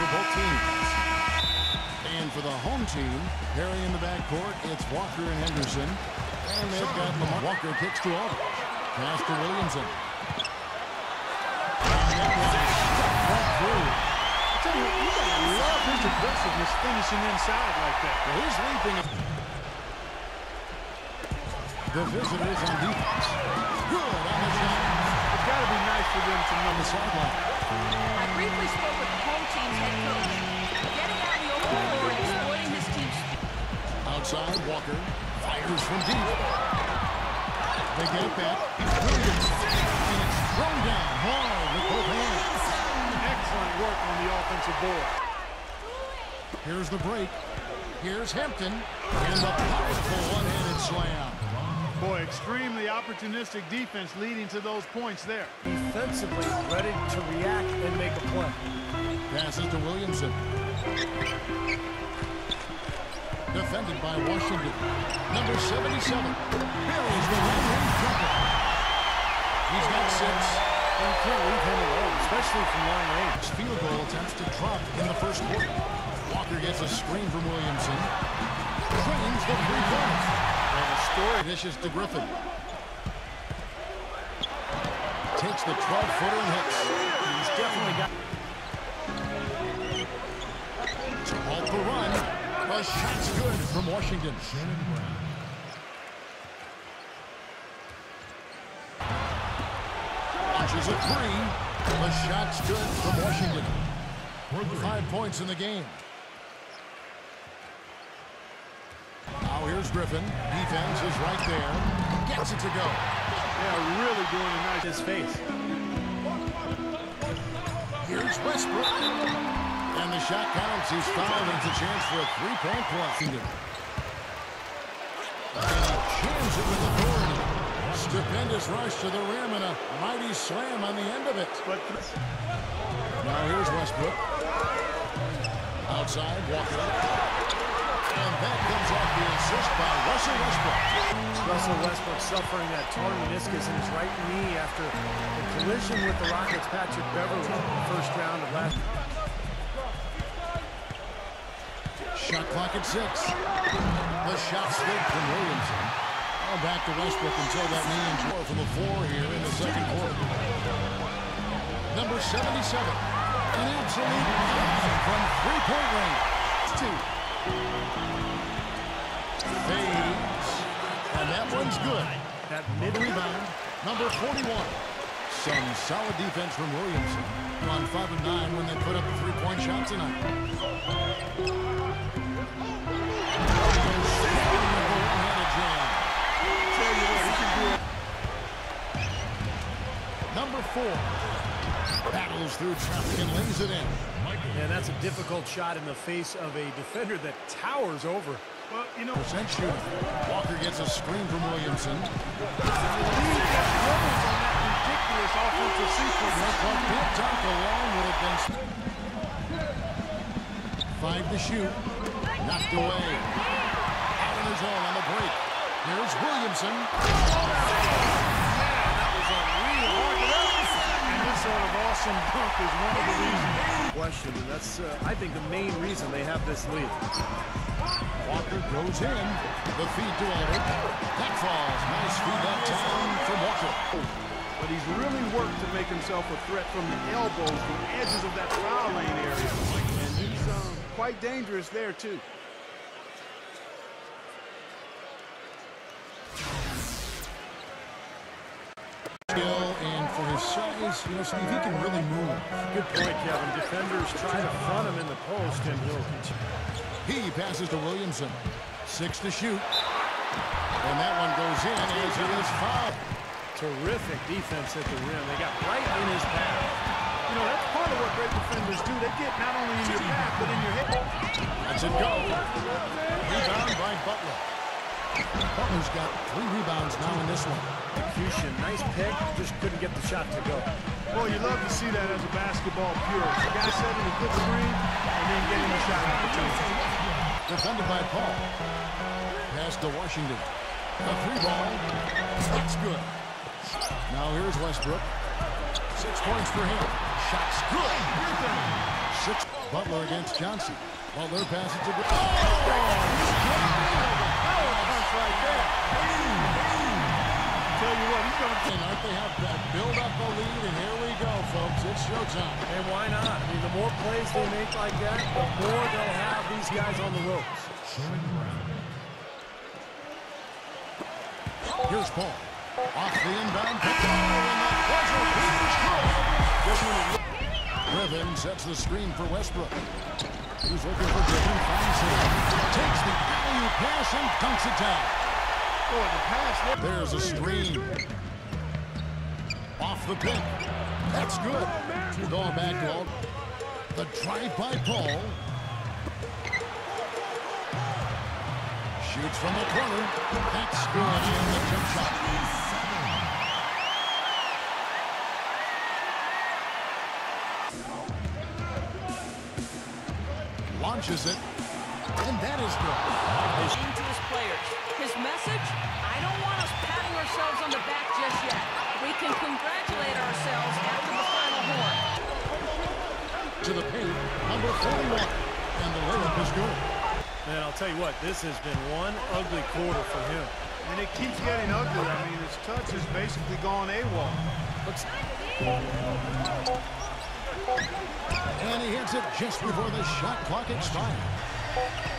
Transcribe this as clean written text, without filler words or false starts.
both teams. And for the home team, Perry in the backcourt, it's Walker and Henderson. And they've got Lamar. Walker kicks to Aldridge. Pass to Williamson. I tell you, you gotta love his aggressiveness finishing inside like that. Well, he's leaping. The visitors on defense. Good on the shot. It's got to be nice for them to On the sideline. I briefly spoke with the home team's head coach. Getting out in the open floor and exploiting his team's speed. Outside, Walker fires from deep. They get it back. Williamson. And it's thrown down hard with both hands. excellent work on the offensive board. Here's the break. Here's Hampton. And the powerful one-handed slam. Boy, extremely opportunistic defense leading to those points there. Defensively ready to react and make a play. Passes to Williamson. Defended by Washington. Number 77. Buries the long-range jumper. He's got 6. You can't leave him alone, especially from long range. Field goal attempts to drop in the first quarter. Walker gets a screen from Williamson. Drains the 3 points. And a story dishes to Griffin. Takes the 12-footer and hits. He's definitely got... To halt the run. The shot's good from Washington. Launches a 3. The shot's good from Washington. 5 points in the game. Now here's Griffin. Defense is right there. Gets it to go. Yeah, really doing a nice his face. Here's Westbrook. And the shot counts. He's fouled, and it's a chance for a 3-point play. And he jams it with authority. Stupendous rush to the rim and a mighty slam on the end of it. Now here's Westbrook. Outside, Walker. And that comes off the assist by Russell Westbrook. Russell Westbrook suffering that torn meniscus in his right knee after the collision with the Rockets' Patrick Beverley in the first round of last. Shot clock at 6. The shot's good from Williamson. Now back to Westbrook until that knee injury from the floor here in the second quarter. Number 77. An absolute bomb from 3-point range. 2. Fades. And that one's good. That mid-rebound. Number 41. Some solid defense from Williamson. On 5 of 9 when they put up a 3-point shot tonight. Number 4 battles through traffic and lays it in. And that's a difficult shot in the face of a defender that towers over. Well, you know, Percent shooting. Walker gets a screen from Williamson. ridiculous offensive sequence. Pit talk alone would have been 5 to shoot. Knocked away. Out on his own on the break. Here's Williamson. Sort of awesome dunk is one of the reasons. Question, and that's, I think, the main reason they have this lead. Walker goes in. The feed to Aldridge. That falls. Nice feed that time from Walker. But he's really worked to make himself a threat from the elbows, the edges of that foul lane area. And he's quite dangerous there, too. And for his size, you know, Steve, he can really move. Good point, Kevin. Defenders try to front him in the post, and he'll continue. He passes to Williamson. 6 to shoot. And that one goes in as it is fouled. Terrific defense at the rim. They got right in his path. You know, that's part of what great defenders do. They get not only in your path, but in your head. Lets it go. Rebound by Butler. Butler's got 3 rebounds now in this one. Execution, nice pick, just couldn't get the shot to go. Boy, you love to see that as a basketball purist. The guy setting a good screen and then getting a shot opportunity. Defended by Paul. Pass to Washington. A 3-ball. That's good. Now here's Westbrook. 6 points for him. Shot's good. 6. Butler against Johnson. Butler passes to... Power punch right there. Tell you what, he's going to... Aren't they have that build up a lead, and here we go, folks. It's showtime. And why not? I mean, the more plays they make like that, the more they'll have these guys on the ropes. Here's Paul. Off the inbound. And the buzzer beats good. Griffin sets the screen for Westbrook. He's looking for Griffin. Finds him. Takes the alley-oop pass and dunks it down. Boy, the pass... There's a screen. Off the pick. That's good. Going back to all. The drive by Paul. Shoots from the corner. That's good. And the jump shot. Launches it. And that is good. To his players. His message, I don't want us patting ourselves on the back just yet. We can congratulate ourselves after the final horn. To the paint, number 41. And the layup is good. Man, I'll tell you what, this has been one ugly quarter for him. And it keeps getting ugly. I mean, his touch has basically gone AWOL. And he hits it just before the shot clock expires.